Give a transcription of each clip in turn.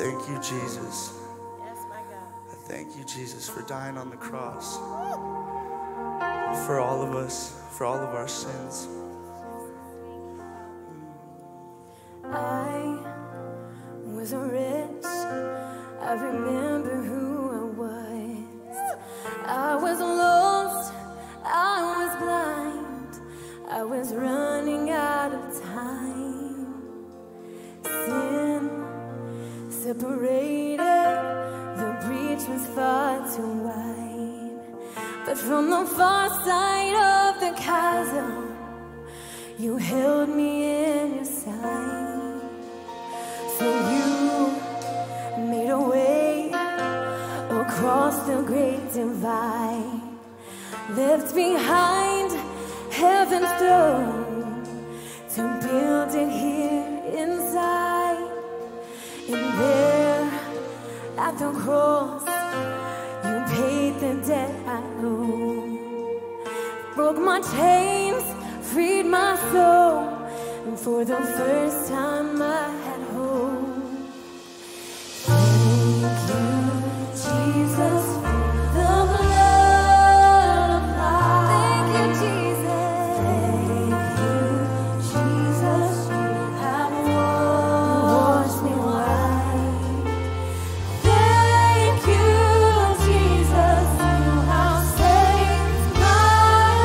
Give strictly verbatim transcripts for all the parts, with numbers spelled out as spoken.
thank you, Jesus. Yes, my God. I thank you, Jesus, for dying on the cross. For all of us, for all of our sins. I was rich. I remember who I was. I was lost. I was blind. I was running out of time. Sin separated. The breach was far too wide. But from the far side of the chasm, you held me in your sight. So you made a way across the great divide, left behind heaven's throne to build it here inside. And there at the cross, you paid the debt I owe, broke my chains, freed my soul, and for the first time I had hope. Thank you, Jesus, for the blood applied. Thank you, Jesus. Thank you, Jesus, you have washed me white. Thank you, Jesus, you have saved my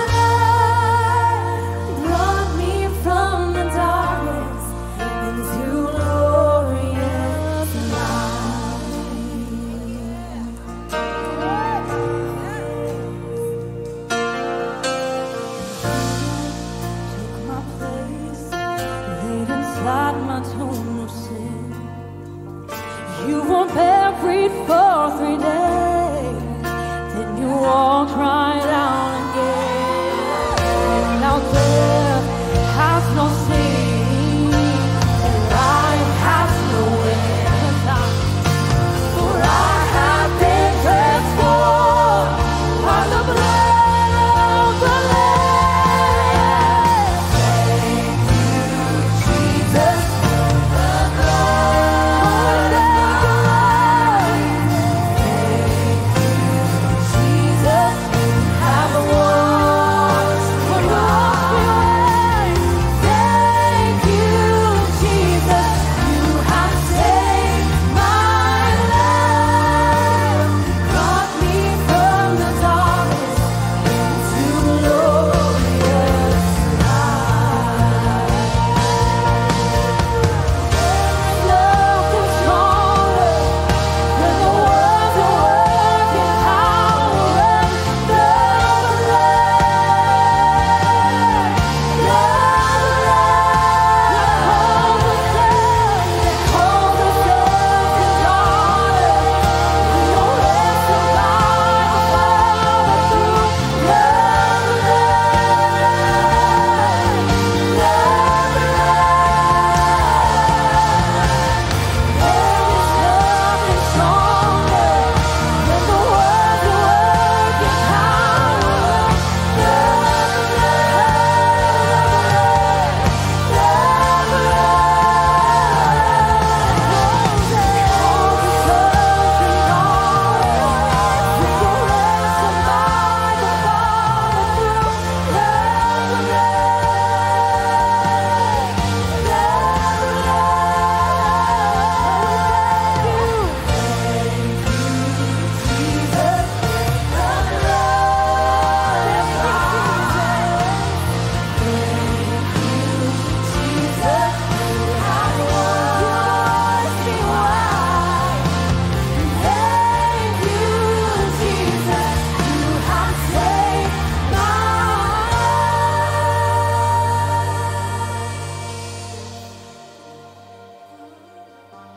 life, brought me from the darkness into glorious light. Took my place, laid inside my tomb of sin. You were buried for three days, then you walked right out again. Now death has no sting, and life has no end. For I have been transformed by the blood of the Lamb. Thank you, Jesus, for the blood of the Lamb. Thank you, Jesus, you have washed me white. Thank you, Jesus, you have saved my life, brought me from the darkness into glorious light. Nothing stronger than the wonder-working power of the blood.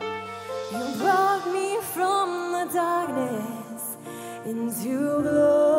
You brought me from the darkness into glory.